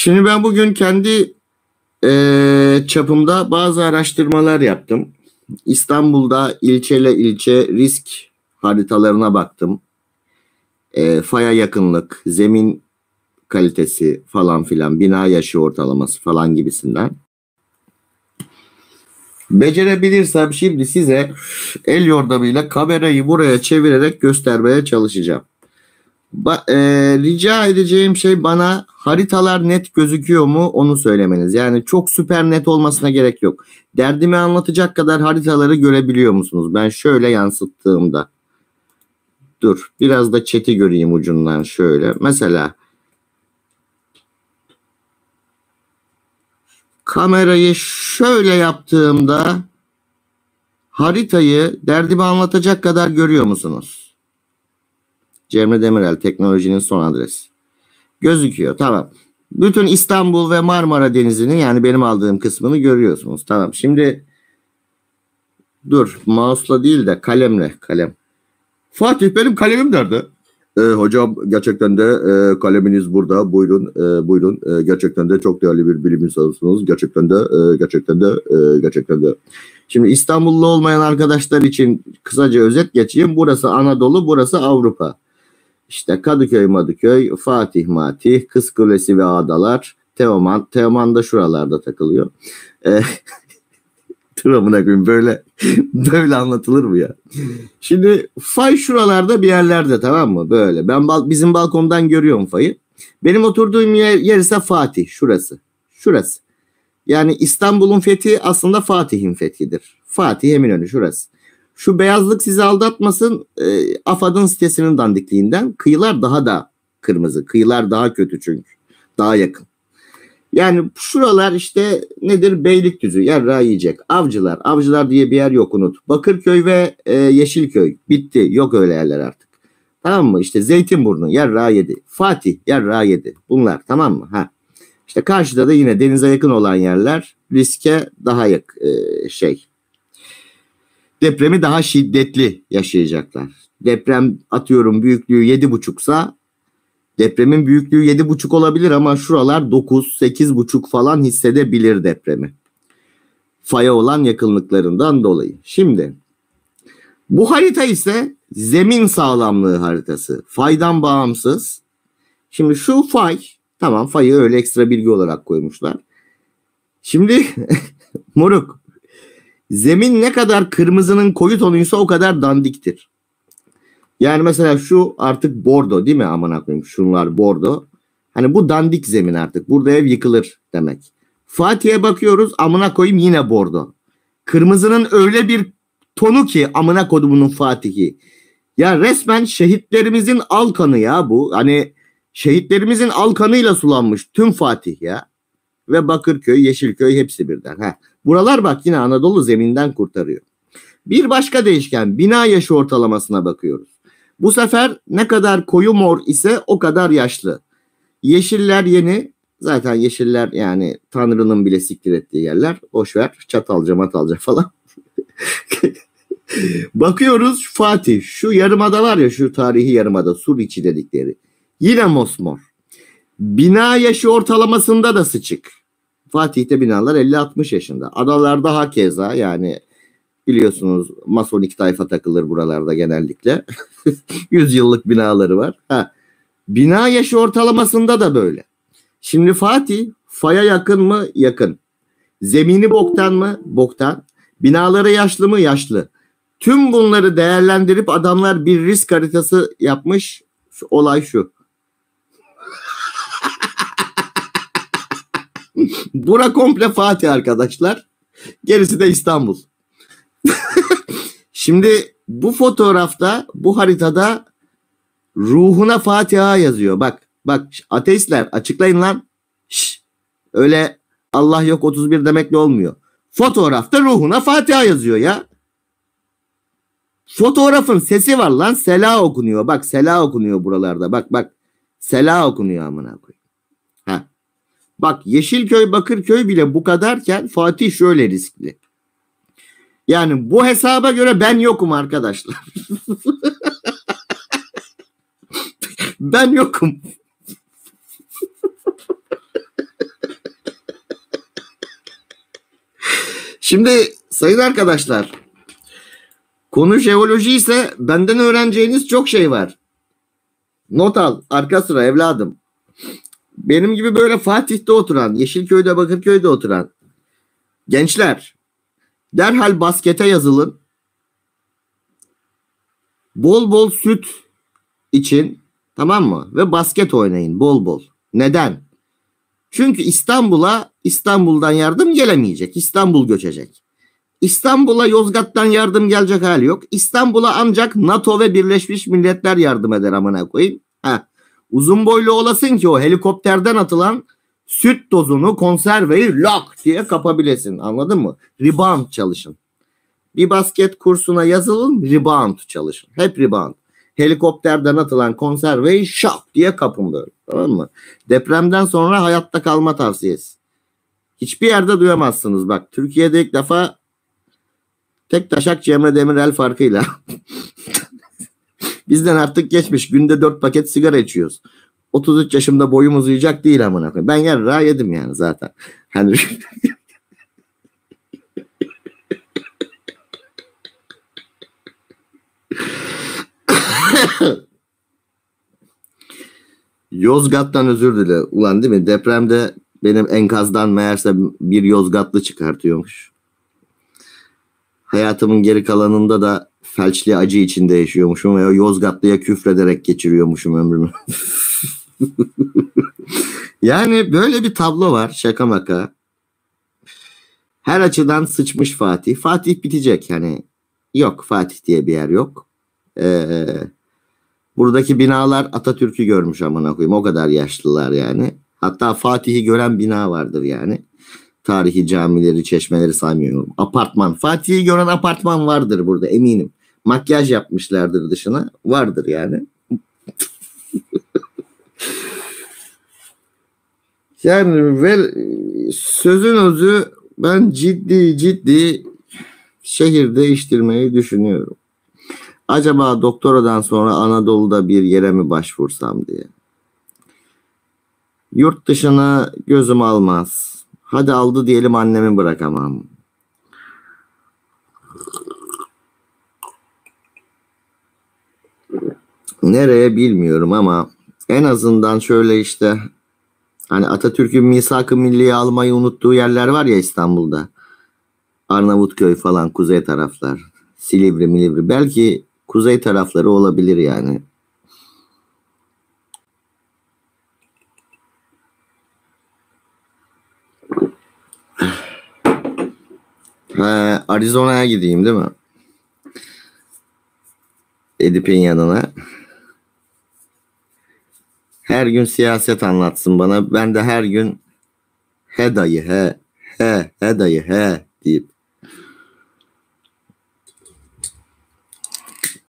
Şimdi ben bugün kendi çapımda bazı araştırmalar yaptım. İstanbul'da ilçeyle ilçe risk haritalarına baktım. Faya yakınlık, zemin kalitesi falan filan, bina yaşı ortalaması falan gibisinden. Becerebilirsem şimdi size el yordamıyla kamerayı buraya çevirerek göstermeye çalışacağım. Rica edeceğim şey, bana haritalar net gözüküyor mu onu söylemeniz. Yani çok süper net olmasına gerek yok. Derdimi anlatacak kadar haritaları görebiliyor musunuz? Ben şöyle yansıttığımda. Dur biraz da chat'i göreyim ucundan şöyle. Mesela kamerayı şöyle yaptığımda haritayı derdimi anlatacak kadar görüyor musunuz? Cemre Demirel, teknolojinin son adresi. Gözüküyor, tamam. Bütün İstanbul ve Marmara Denizi'nin, yani benim aldığım kısmını görüyorsunuz. Tamam, şimdi dur, mouse'la değil de kalemle, kalem. Fatih, benim kalemim nerede? Hocam gerçekten de kaleminiz burada. Buyurun, buyurun. Gerçekten de çok değerli bir bilim insanısınız. Gerçekten de. Şimdi İstanbullu olmayan arkadaşlar için kısaca özet geçeyim. Burası Anadolu, burası Avrupa. İşte Kadıköy, Madıköy, Fatih, Matih, Kız Kulesi ve Adalar, Teoman. Teoman da şuralarda takılıyor. Tıramına koyayım, böyle anlatılır mı ya? Şimdi fay şuralarda bir yerlerde, tamam mı? Böyle. Bizim balkondan görüyorum fayı. Benim oturduğum yer ise Fatih, şurası. Şurası. Yani İstanbul'un fethi aslında Fatih'in fethidir. Fatih, Eminönü, şurası. Şu beyazlık sizi aldatmasın. AFAD'ın sitesinin dandikliğinden. Kıyılar daha da kırmızı. Kıyılar daha kötü çünkü. Daha yakın. Yani şuralar işte nedir? Beylikdüzü, yarrağı yiyecek. Avcılar. Avcılar diye bir yer yok, unut. Bakırköy ve Yeşilköy. Bitti. Yok öyle yerler artık. Tamam mı? İşte Zeytinburnu yarrağı yedi. Fatih yarrağı yedi. Bunlar, tamam mı? Ha. İşte karşıda da yine denize yakın olan yerler riske daha depremi daha şiddetli yaşayacaklar. Deprem atıyorum büyüklüğü 7,5'sa depremin büyüklüğü 7,5 olabilir ama şuralar 9, 8,5 falan hissedebilir depremi. Faya olan yakınlıklarından dolayı. Şimdi bu harita ise zemin sağlamlığı haritası. Faydan bağımsız. Şimdi şu fay, tamam, fayı öyle ekstra bilgi olarak koymuşlar. Şimdi moruk, zemin ne kadar kırmızının koyu tonuysa o kadar dandiktir. Yani mesela şu artık bordo değil mi, amına koyayım, şunlar bordo. Hani bu dandik zemin artık. Burada ev yıkılır demek. Fatih'e bakıyoruz, amına koyayım, yine bordo. Kırmızının öyle bir tonu ki amına kodumunun Fatih'i. Ya resmen şehitlerimizin al kanı ya bu. Hani şehitlerimizin al kanıyla sulanmış tüm Fatih ya. Ve Bakırköy, Yeşilköy hepsi birden. Buralar bak yine Anadolu zeminden kurtarıyor. Bir başka değişken, bina yaşı ortalamasına bakıyoruz. Bu sefer ne kadar koyu mor ise o kadar yaşlı. Yeşiller yeni. Zaten yeşiller yani Tanrı'nın bile siktir ettiği yerler. Boşver, Çatalca matalca falan. Bakıyoruz Fatih. Şu yarımada var ya, şu tarihi yarımada, Suriçi dedikleri. Yine mosmor. Bina yaşı ortalamasında da sıçık. Fatih'te binalar 50-60 yaşında. Adalarda hakeza, yani biliyorsunuz masonik tayfa takılır buralarda genellikle. 100 yıllık binaları var. Bina yaşı ortalamasında da böyle. Şimdi Fatih faya yakın mı? Yakın. Zemini boktan mı? Boktan. Binaları yaşlı mı? Yaşlı. Tüm bunları değerlendirip adamlar bir risk haritası yapmış. Olay şu. Bura komple Fatih arkadaşlar. Gerisi de İstanbul. Şimdi bu fotoğrafta, bu haritada ruhuna Fatiha yazıyor. Bak ateistler açıklayın lan. Öyle Allah yok 31 demekle olmuyor. Fotoğrafta ruhuna Fatiha yazıyor ya. Fotoğrafın sesi var lan. Sela okunuyor. Bak sela okunuyor buralarda. Bak. Sela okunuyor amına koyayım. Bak Yeşilköy, Bakırköy bile bu kadarken Fatih şöyle riskli. Yani bu hesaba göre ben yokum arkadaşlar. Ben yokum. Şimdi sayın arkadaşlar, konu jeoloji ise benden öğreneceğiniz çok şey var. Not al, arka sıra evladım. Benim gibi böyle Fatih'te oturan, Yeşilköy'de, Bakırköy'de oturan gençler derhal baskete yazılın. Bol bol süt için, tamam mı? Ve basket oynayın bol bol. Neden? Çünkü İstanbul'dan yardım gelemeyecek. İstanbul göçecek. İstanbul'a Yozgat'tan yardım gelecek hali yok. İstanbul'a ancak NATO ve Birleşmiş Milletler yardım eder amına koyayım. Uzun boylu olasın ki o helikopterden atılan süt dozunu, konserveyi lak diye kapabilesin. Anladın mı? Rebound çalışın. Bir basket kursuna yazılın, rebound çalışın. Hep rebound. Helikopterden atılan konserveyi şak diye kapın böyle. Tamam mı? Depremden sonra hayatta kalma tavsiyesi. Hiçbir yerde duyamazsınız. Bak, Türkiye'de ilk defa tek taşak Cemre Demirel farkıyla. Bizden artık geçmiş. Günde 4 paket sigara içiyoruz. 33 yaşımda boyum uzayacak değil amına koyayım. Ben yarrağı yedim yani zaten. Hani Yozgat'tan özür dile. Ulan değil mi? Depremde benim enkazdan meğerse bir Yozgatlı çıkartıyormuş. Hayatımın geri kalanında da felçli acı içinde yaşıyormuşum ve o Yozgatlı'ya küfrederek geçiriyormuşum ömrümü. Yani böyle bir tablo var, şaka maka. Her açıdan sıçmış Fatih. Fatih bitecek hani. Yok, Fatih diye bir yer yok. Buradaki binalar Atatürk'ü görmüş amına koyayım. O kadar yaşlılar yani. Hatta Fatih'i gören bina vardır yani. Tarihi camileri, çeşmeleri saymıyorum. Apartman. Fatih'i gören apartman vardır burada eminim. Makyaj yapmışlardır dışına. Vardır yani. Yani ve sözün özü, ben ciddi şehir değiştirmeyi düşünüyorum. Acaba doktoradan sonra Anadolu'da bir yere mi başvursam diye. Yurt dışına gözüm almaz. Hadi aldı diyelim, annemi bırakamam. Nereye bilmiyorum ama en azından şöyle işte, hani Atatürk'ün misak-ı milliyi almayı unuttuğu yerler var ya İstanbul'da. Arnavutköy falan, kuzey taraflar. Silivri, Milivri. Belki kuzey tarafları olabilir yani. Arizona'ya gideyim değil mi? Edip'in yanına. Her gün siyaset anlatsın bana. Ben de her gün he dayı he dayı he deyip